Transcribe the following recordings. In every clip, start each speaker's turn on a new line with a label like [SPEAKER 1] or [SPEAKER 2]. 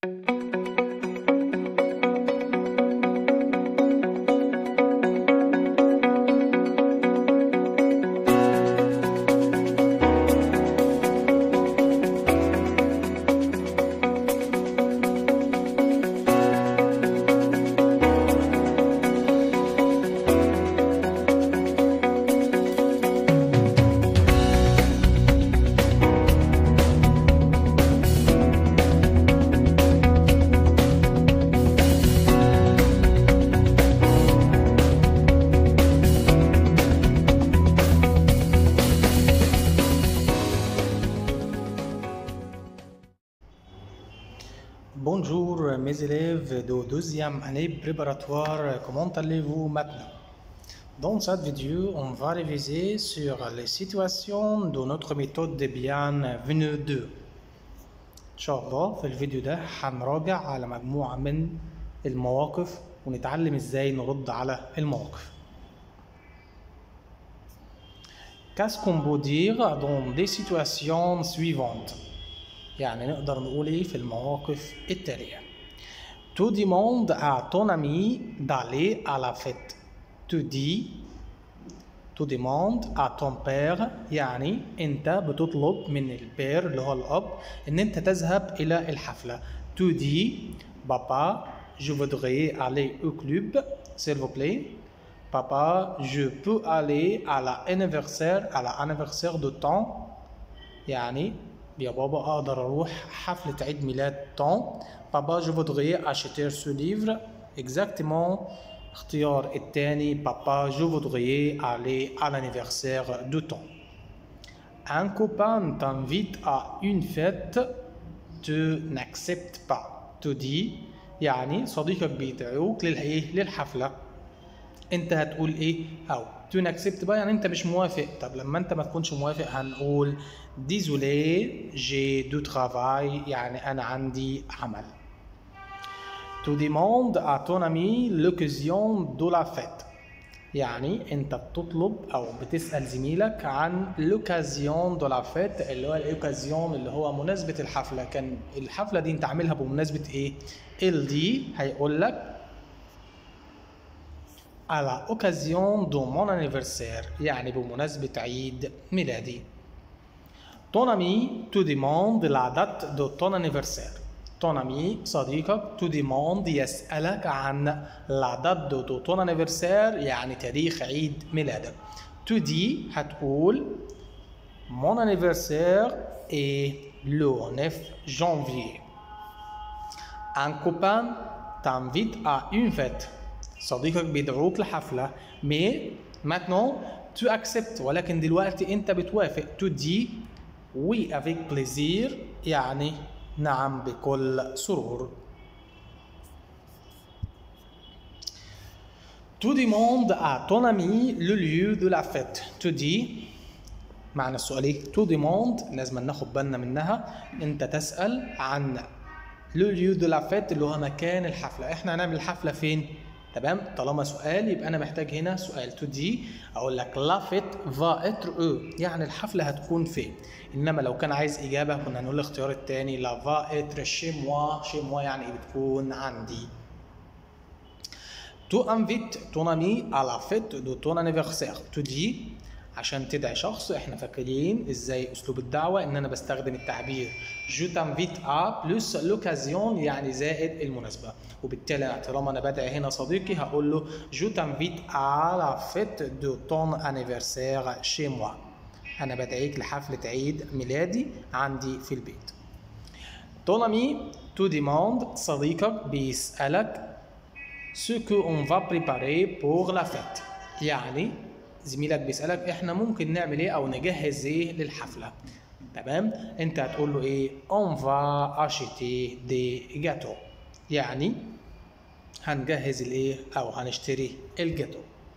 [SPEAKER 1] Bonjour mes élèves de deuxième année préparatoire, comment allez-vous maintenant? Dans cette vidéo, on va réviser sur les situations de notre méthode Debian venue 2. إن شاء الله في الفيديو ده هنراجع على مجموعة من المواقف ونتعلم ازاي نرد على المواقف. Qu'est-ce qu'on peut dire dans des situations suivantes؟ يعني نقدر نقول ايه في المواقف التالية. Tu demandes à ton ami d'aller à la fête. Tu demandes à ton père يعني انت بتطلب من البير اللي هو الاب ان انت تذهب الى الحفلة. Tu dis papa je voudrais aller au club s'il vous plaît. Papa je peux aller à l'anniversaire de ton يعني يا بابا اقدر اروح حفلة عيد ميلاد طون. بابا جو فودغي اشيتير سو ليفر اكزاكتومون. اختيار الثاني بابا جو فودغي aller à l'anniversaire de طون. Un copain t'invite à une fête, tu n'acceptes pas. Tu dis يعني صديقك بيدعوك للحفلة، انت هتقول ايه؟ او تو ناكسبت بقى يعني انت مش موافق. طب لما انت ما تكونش موافق هنقول ديزولي جي دو ترافاي يعني انا عندي عمل. تو ديموند ا تون امي لوكازيون دو لا فيت يعني انت بتطلب او بتسال زميلك عن لوكازيون دو لا فيت اللي هو الاوكازيون اللي هو مناسبه الحفله. كان الحفله دي انت عاملها بمناسبه ايه؟ ال دي هيقول لك à l'occasion de mon anniversaire يعني بمناسبة عيد ميلادي. Ton ami te demande la date de ton anniversaire. Ton ami صديقك te demande يسألك عن la date de ton anniversaire يعني تاريخ عيد ميلادك. Tu dis هتقول mon anniversaire est le 9 janvier. Un copain t'invite à une fête. صديقك بيدعوك لحفلة. mais maintenant tu acceptes ولكن دلوقتي انت بتوافق. tu dis oui avec plaisir يعني نعم بكل سرور. tu demandes à ton ami le lieu de la fête. tu dis معنى السؤال ايه؟ tu demandes لازم ناخد بالنا منها. انت تسأل عن le lieu de la fête اللي هو مكان الحفلة. احنا هنعمل الحفلة فين؟ تمام. طالما سؤال يبقى انا محتاج هنا سؤال. تو دي اقول لك لا فيت فا اتر او يعني الحفله هتكون فين. انما لو كان عايز اجابه كنا هنقول الاختيار الثاني لا فا اتر شي موا يعني بتكون عندي. تو انفيت تون امي à la fête de ton anniversaire. تو دي عشان تدعي شخص احنا فاكرين ازاي اسلوب الدعوه ان انا بستخدم التعبير جو تانفيت ا بلس لوكازيون يعني زائد المناسبه. وبالتالي طالما انا بدعي هنا صديقي هقول له جو تانفيت ا لا فيت دو طون انيفرسير شي موا انا بدعيك لحفله عيد ميلادي عندي في البيت. طون امي تو ديموند صديقك بيسالك سو كو اون فا بريباري بور لا فيت يعني زميلك بيسألك احنا ممكن نعمل ايه او نجهز ايه للحفلة. تمام. انت هتقول له ايه؟ on va acheter des gâteaux يعني هنجهز الايه او هنشتري الجاتو.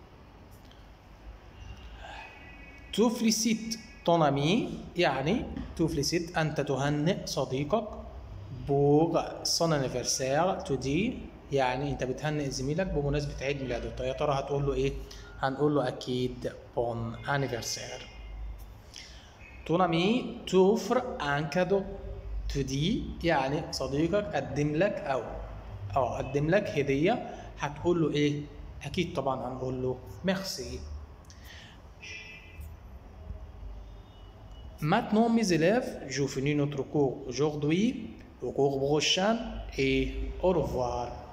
[SPEAKER 1] tu félicites ton ami يعني tu félicites انت تهنئ صديقك pour son anniversaire. tu dis يعني انت بتهنئ زميلك بمناسبة عيد ميلاده. يا ترى هتقول له ايه؟ هنقول له أكيد bon anniversaire. Ton ami t'offre un cadeau تو دي يعني صديقك قدم لك أو قدم لك هدية، هتقول له إيه؟ أكيد طبعا هنقول له ميرسي. Maintenant mes élèves, je finis notre cours aujourd'hui, au cours prochain et au revoir.